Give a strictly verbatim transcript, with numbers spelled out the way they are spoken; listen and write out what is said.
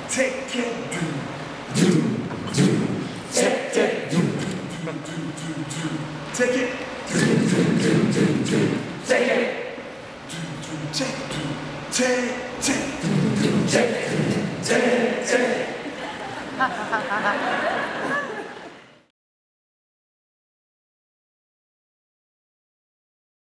take it, do, do, do, take it, do, do, do, do, do, take it, do, do, do, do, do, take it, do, do, take, do, take, take, do, do, take, take, take.